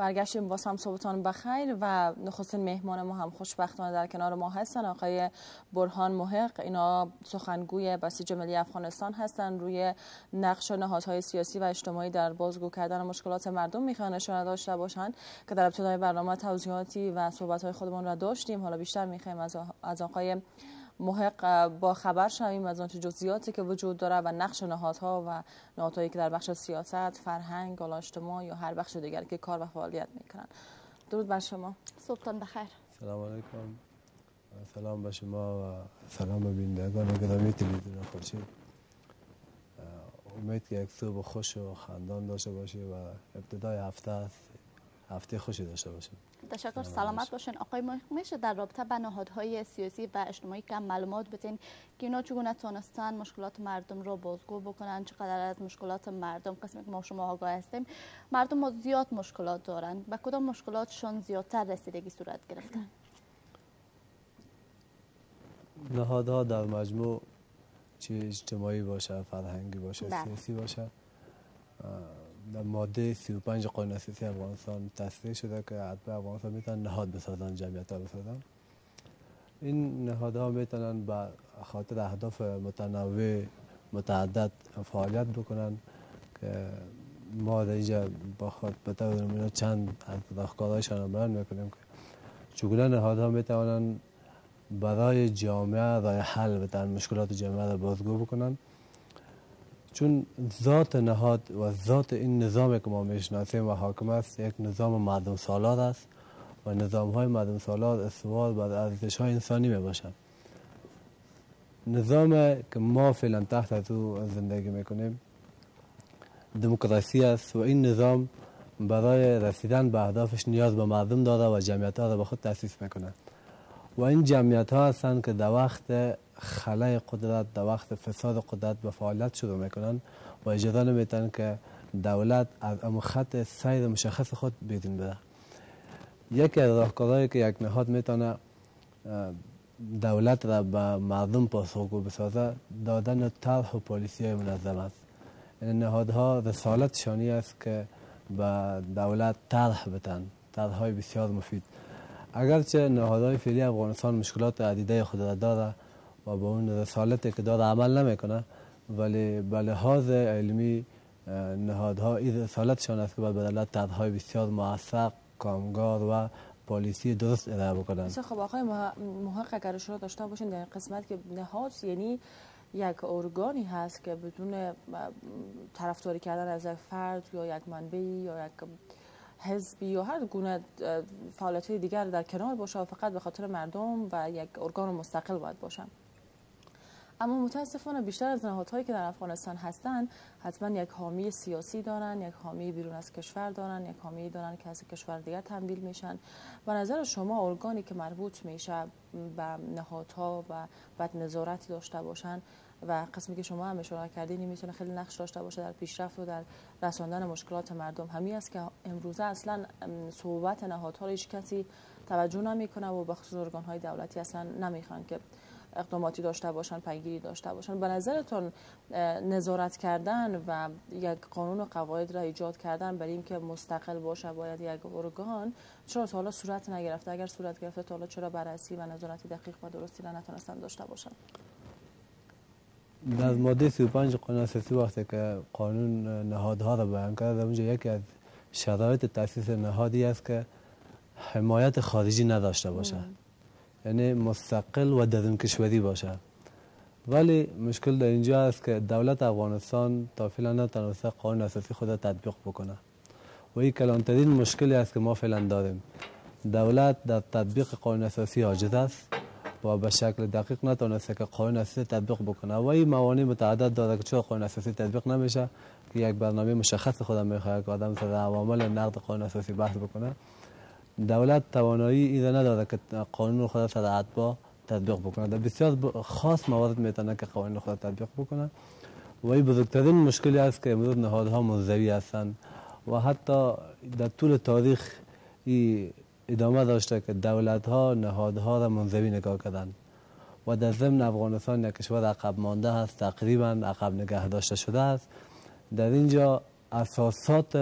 برگشتیم باز هم صبحتان بخیر و نخستین مهمان ما هم خوشبختانه در کنار ما هستن آقای برهان موحق. اینا سخنگوی بسیج ملی افغانستان هستن. روی نقش نهادهای سیاسی و اجتماعی در بازگو کردن مشکلات مردم میخوان اشاره داشته باشند که در ابتدای برنامه توضیحاتی و صحبت‌های خودمون را داشتیم. حالا بیشتر میخوایم از آقای موحق با خبر شویم از آن جزئیاتی که وجود داره و نقش نهادها و نهادهایی که در بخش سیاست، فرهنگ، اجتماع یا هر بخش دیگر که کار و فعالیت میکنن. درود بر شما. صبحتان بخیر. سلام علیکم. سلام به شما و سلام به بینندگان گرامی تلویزیون خورشید. امید که یک صبح خوش و خندان داشته باشی و ابتدای هفته خوشی داشته باشیم. تشکر. سلامت باشین. آقای موحق، میشه در رابطه با نهادهای سیاسی و اجتماعی کم معلومات بدین که اینا چگونه تونستن مشکلات مردم رو بازگو بکنن؟ چقدر از مشکلات مردم، قسمی که ما شما آگاه هستیم، مردم زیاد مشکلات دارن، به کدام مشکلاتشون زیادتر رسیدگی صورت گرفتن؟ نهادها در مجموع چه اجتماعی باشه، فرهنگی باشه، سیاسی باشه، در ماده 35 قانون اساسی افغانستان تصریح شده که حتما افغانستان میتونن نهاد بسازن، جمعیت ها بسازن. این نهادها میتونن به خاطر اهداف متنوع متعدد فعالیت بکنن که ما در اینجا با خاطر چند از راهکارهایشان را بیان میکنیم که چگونه نهادها میتوانن برای جامعه راه حل بدن، مشکلات جامعه را بازگو بکنن. چون ذات نهاد و ذات این نظامی که ما میشناسیم و حاکم است یک نظام مردم سالار است و نظام های مردم سالار استوار بر ارزش های انسانی می باشند. نظامی که ما فعلا تحت از او زندگی میکنیم دموکراسی است و این نظام برای رسیدن به اهدافش نیاز به مردم داره و جمعیت ها را به خود تأسیس میکنه و این جمعیت ها هستند که در وقت خلای قدرت، در وقت فساد قدرت به فعالیت شروع میکنن و اجازه نمیتن که دولت از خط سیر مشخص خود بیرون بره. یکی از راهکارهایی که یک نهاد میتونه دولت را به مردم پاسخگو بسازه دادن طرح و پالیسی منظم است. این نهادها رسالت شانی است که به دولت طرح بدن، طرح‌های بسیار مفید. اگرچه نهادهای فعلی افغانستان مشکلات عدیده خود را داره و با اون رسالتی که داره عمل نمیکنه، ولی به لحاظ علمی نهادها این رسالتشان است که باید به دولت طرح‌های بسیار موثق، کامگار و پالیسی درست ارائه بکنن. خب آقای موحق، اگر اشاره داشته باشین در قسمت که نهاد یعنی یک ارگانی هست که بدون طرفداری کردن از یک فرد یا یک منبعی یا یک حزبی یا هر گونه فعالیت دیگر در کنار باشه و فقط به خاطر مردم و یک ارگان مستقل باید باشن. اما متاسفانه بیشتر از نهادهایی که در افغانستان هستند حتما یک حامی سیاسی دارن، یک حامی بیرون از کشور دارن، یک حامی دارن که از کشور دیگر تمویل میشن. به نظر شما ارگانی که مربوط میشه به نهادها و بعد نظارتی داشته باشن و قسمی که شما هم اشاره کردین میتونه خیلی نقش داشته باشه در پیشرفت و در رساندن مشکلات مردم، همین است که امروزه اصلا صحبت نهادها رو هیچ کسی توجه نمیکنه و به خصوص ارگان‌های دولتی اصلا نمیخوان که اقداماتی داشته باشن، پیگیری داشته باشن. به نظرتون نظارت کردن و یک قانون و قواعد را ایجاد کردن برای اینکه مستقل باشه باید یک ارگان چرا تا حالا صورت نگرفته؟ اگر صورت گرفته تا حالا چرا بررسی و نظارتی دقیق و درستی را نتونستن داشته باشن؟ در ماده 35 قانون اساسی وقتی که قانون نهادها را بیان کرده، اونجا یکی از شرایط تأسیس نهادی است که حمایت خارجی نداشته باشه، یعنی مستقل و درون کشوری باشه. ولی مشکل در اینجا است که دولت افغانستان تا فعلا نتونسته قانون اساسی خود را تطبیق بکنه و این کلانترین مشکلی است که ما فعلا داریم. دولت در تطبیق قانون اساسی عاجز است و به شکل دقیق نتونسته که قانون اساسی تطبیق بکنه و این موانع متعدد داره که چرا قانون اساسی تطبیق نمیشه که یک برنامه مشخص خود میخواد که آدم سر عوامل نقض قانون اساسی بحث بکنه. دولت توانایی این نداره که قانون خود سر اتباع تطبیق بکنه. در بسیار خاص موارد میتونه که قانون خود تطبیق بکنه و این بزرگترین مشکلی است که امروز نهادها منزوی هستند و حتی در طول تاریخ این ادامه داشته که دولت ها نهادها را منزوی نگاه کردند و در ضمن افغانستان یک کشور عقب مانده است، تقریبا عقب نگه داشته شده است. در اینجا اساسات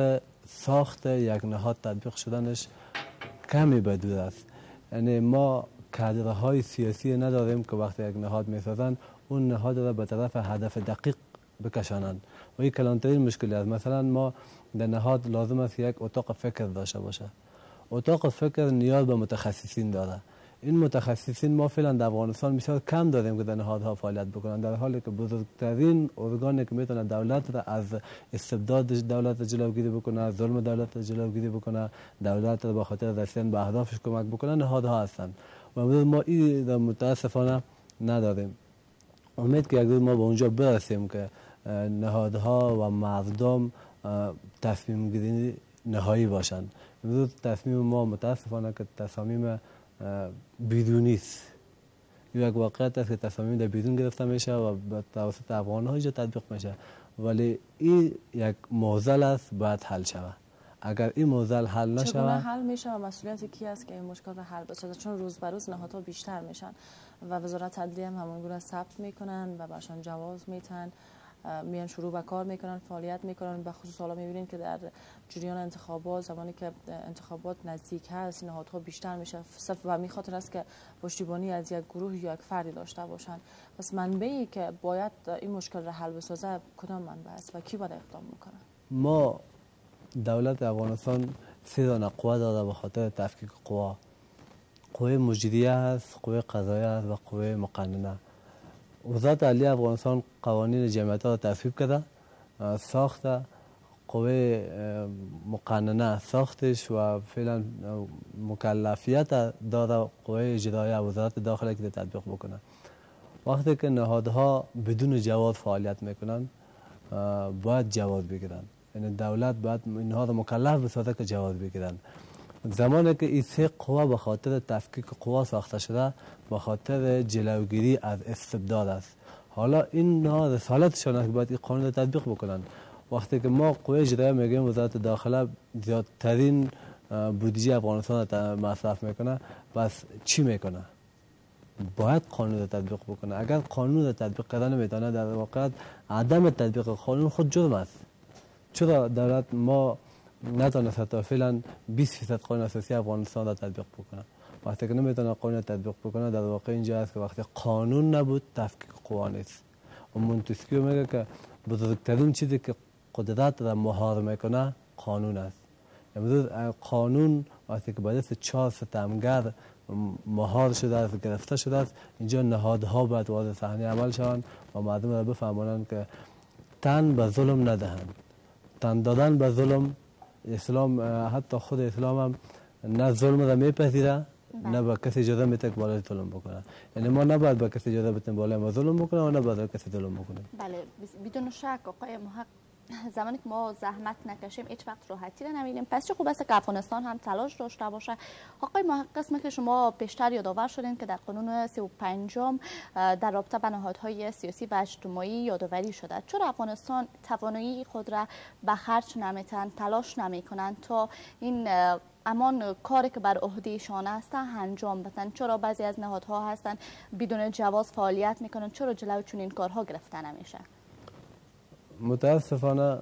ساخت یک نهاد تطبیق شدنش کمی بدود است. یعنی ما کادرهای سیاسی نداریم که وقتی یک نهاد میسازن اون نهاد را به طرف هدف دقیق بکشانند و این کلانترین مشکلی است. مثلا ما در نهاد لازم است یک اتاق فکر داشته باشه. اتاق فکر نیاز به متخصصین داره. این متخصصین ما فعلا در افغانستان بسیار کم داریم که در نهادها فعالیت بکنند، در حالی که بزرگترین ارگانی که میتونه دولت را از استبداد دولت جلوگیری بکنه، از ظلم دولت جلوگیری بکنه، دولت را به خاطر رسیدن به اهدافش کمک بکنه، نهادها هستند و امروز ما این متاسفانه نداریم. امید که یک روز ما به اونجا برسیم که نهادها و مردم تصمیم گیری نهایی باشند. امروز تصمیم ما متاسفانه که تصامیم بیرونی است. یک واقعیت است که تصامیم در بیرون گرفته میشه و به توسط افغان‌ها اینجا تطبیق میشه، ولی این یک معضل است، باید حل شود. اگر این معضل حل نشود چگونه حل میشه و مسئولیت کی است که این مشکل را حل بسازه؟ چون روز به روز نهادها بیشتر میشن و وزارت عدلیه هم همون گونه ثبت میکنن و برشان جواز میتن، میان شروع به کار میکنن، فعالیت میکنن. به خصوص حالا میبینید که در جریان انتخابات، زمانی که انتخابات نزدیک هست، نهادها بیشتر میشه و میخاطر است که پشتیبانی از یک گروه یا یک فردی داشته باشن. پس منبعی که باید این مشکل را حل بسازه کدام منبع است و کی باید اقدام میکنه؟ ما دولت افغانستان 3 دانه قوه داره به خاطر تفکیک قوا. قوه مجریه هست، قوه قضاییه هست و قوه مقننه. وزارت عدلیه افغانستان قوانین جمعیت را تصویب کرده، ساخت قوه مقننه ساختش و فعلا مکلفیت داره قوه اجراییه وزارت داخله که تطبیق بکنه. وقتی که نهادها بدون جواز فعالیت میکنن باید جواز بگیرن، یعنی دولت باید اینها را مکلف بسازه که جواز بگیرن. زمانی که این 3 قوه به خاطر تفکیک قوا ساخته شده، به خاطر جلوگیری از استبداد است. حالا اینها رسالتشان است که باید این قانون را تطبیق بکنن. وقتی که ما قوه اجراییه میگیم وزارت داخله زیادترین بودجه افغانستان را مصرف میکنه، بس چی میکنه؟ باید قانون را تطبیق بکنه. اگر قانون را تطبیق کردن نمیتونه، در واقع عدم تطبیق قانون خود جرم است. چرا دولت ما نتونسته تا فعلا 20% قانون اساسی افغانستان را تطبیق بکنه؟ وقتی که نمیتونه قانون تطبیق بکنه، در واقع اینجا است که وقتی قانون نبود تفکیک قوا نیست. و مونتسکیو میگه که بزرگترین چیزی که قدرت را مهار میکنه قانون است. امروز قانون وقتی که به دست 4 ستمگر مهار شده است، گرفته شده است، اینجا نهادها باید وارد صحنه عمل شوند و مردم را بفهمانند که تن به ظلم ندهند. تن دادن به ظلم، اسلام حتی خود اسلام هم نه ظلم را میپذیره نه به کسی اجازه میده که بالای ظلم بکنه. یعنی ما نباید به کسی اجازه بدیم بالای ما ظلم بکنه و نباید به کسی ظلم بکنه. بله، بدون شک آقای موحق، زمانی که ما زحمت نکشیم هیچ وقت راحتی را نمیدیم. پس چه خوب است که افغانستان هم تلاش داشته باشه. آقای موحق، قسمی که شما بیشتر یادآور شدین که در قانون 35 در رابطه با نهادهای سیاسی و اجتماعی یادآوری شده. چرا افغانستان توانایی خود را به خرج نمیتن، تلاش نمیکنن تا این امان کاری که بر عهدهشان است انجام بدن؟ چرا بعضی از نهادها هستن بدون جواز فعالیت میکنن؟ چرا جلوی چنین کارها گرفته نمیشه؟ متاسفانه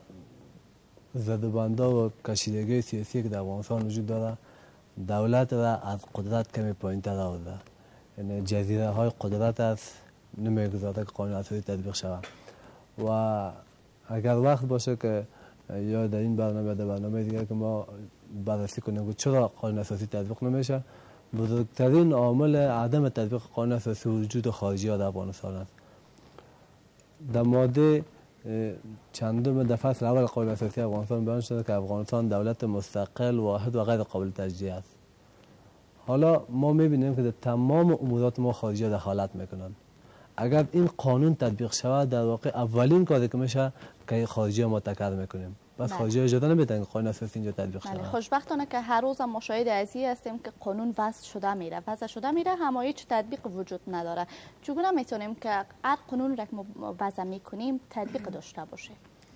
زدبنده و کشیدگی سیاسی که در افغانستان وجود داره دولت را از قدرت کمی پایین‌تر آورده. یعنی جزیره های قدرت است، نمیگذارد که قانون اساسی تطبیق شود. و اگر وقت باشه که یا در این برنامه در برنامه دیگر که ما بررسی کنیم که چرا قانون اساسی تطبیق نمیشه، بزرگترین عامل عدم تطبیق قانون اساسی وجود خارجی ها در افغانستان است. در ماده چندم در فصل اول قانون اساسی افغانستان بیان شده که افغانستان دولت مستقل، واحد و غیر قابل تجزیه است. حالا ما میبینیم که در تمام امورات ما خارجی ها دخالت میکنن. اگر این قانون تطبیق شود، در واقع اولین کاری که میشه که خارجی ها ما تکرار میکنیم. بس خارجی ها اجازه نمیدن که قانون اساسی اینجا تطبیق شود. خوشبختانه که هر روز ما شاهد ازی هستیم که قانون وضع شده میره اما هیچ تطبیق وجود نداره. چگونه میتونیم که هر قانون را که وضع میکنیم تطبیق داشته باشه؟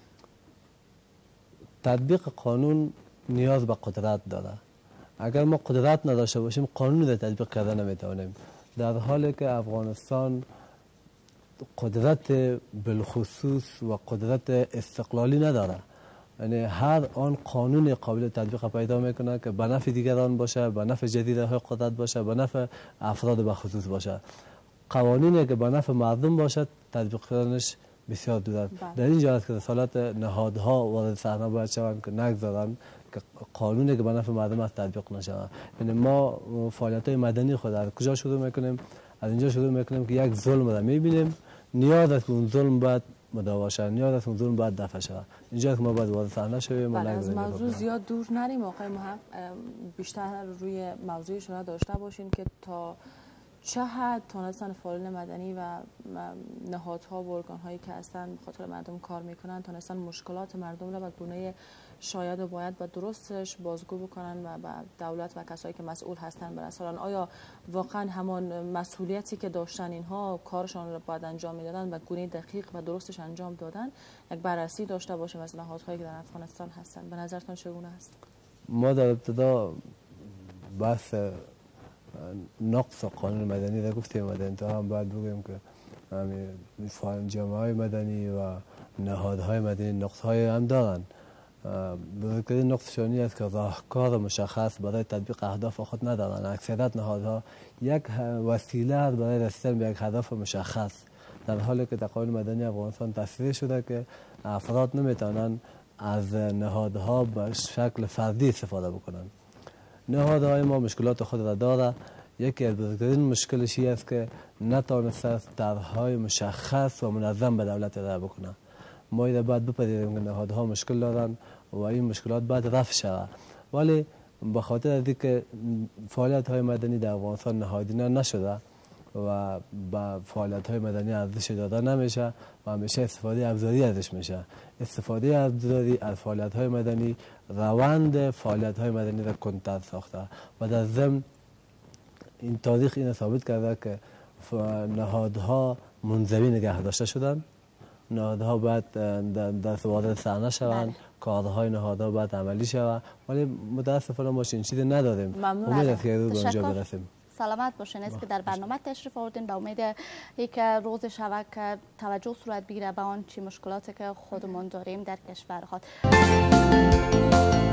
تطبیق قانون نیاز به قدرت داره. اگر ما قدرت نداشته باشیم قانون را تطبیق کردن نمیتونیم. در حالی که افغانستان قدرت بالخصوص و قدرت استقلالی نداره، یعنی هر آن قانون قابل تطبیق پیدا میکنه که به نفع دیگران باشه، به نفع جزیره های قدرت باشه، به نفع افراد به خصوص باشه. قوانینی که به نفع مردم باشد تطبیق کردنش بسیار دور است. در اینجا است که رسالت نهادها وارد صحنه باید شوند که نگذارند که قانونی که به نفع مردم است تطبیق نشود. یعنی ما فعالیت‌های مدنی خود از کجا شروع میکنیم؟ از اینجا شروع میکنیم که یک ظلم را میبینیم، نیاز است که اون ظلم باید مداوا شود، نیاز است که اون ظلم باید دفع شود. اینجا که ما باید وارد صحنه شویم. از موضوع زیاد دور نریم آقای محق، بیشتر روی موضوع شما داشته باشین که تا چه حد تونستن فعالین مدنی و نهادها و ارگان‌هایی که هستن به خاطر مردم کار میکنن تونستن مشکلات مردم را به گونه شاید و باید و درستش بازگو بکنن و به دولت و کسایی که مسئول هستن برسانن. آیا واقعا همان مسئولیتی که داشتن اینها کارشان را باید انجام میدادن و گونه دقیق و درستش انجام دادن؟ یک بررسی داشته باشیم از نهادهایی که در افغانستان هستن. به نظرتان چگونه است؟ ما در ابتدا بحث نقص قانون مدنی را گفتیم و در انتها هم باید بگویم که جامعه مدنی و نهادهای مدنی نقصهای هم دارند. بزرگترین نقصشانی است که راهکار مشخص برای تطبیق اهداف خود ندارند. اکثریت نهادها یک وسیله است برای رسیدن به یک هدف مشخص، در حالی که در قانون مدنی افغانستان تصریح شده که افراد نمیتوانند از نهادها به شکل فردی استفاده بکنند. نهادهای ما مشکلات خود را داره. یکی از بزرگترین مشکلش است که نتوانسته طرح‌های مشخص و منظم به دولت ارائه بکنه. ما ایده باید بپذیریم که نهادها مشکل دارن و این مشکلات باید رفع شود، ولی به خاطر از اینکه فعالیت‌های مدنی در افغانستان نهادینه نشده و به فعالیت‌های مدنی ارزش داده نمیشه و همیشه استفاده ابزاری ازش میشه. استفاده ابزاری از فعالیت‌های مدنی روند فعالیت‌های مدنی را کندتر ساخته و در ضمن این تاریخ این ثابت کرده که نهادها منزوی نگه داشته شدن. نهادها باید در وارد صحنه شوند، کارهای نهادها باید عملی شود، ولی متاسفانه ما این چیزی نداریم. امید است که روز به اونجا برسیم. سلامت باشین. است که در برنامه تشریف آوردین، به امید که روز شود که توجه صورت بگیره به آن چی مشکلاتی که خودمون داریم در کشور خود.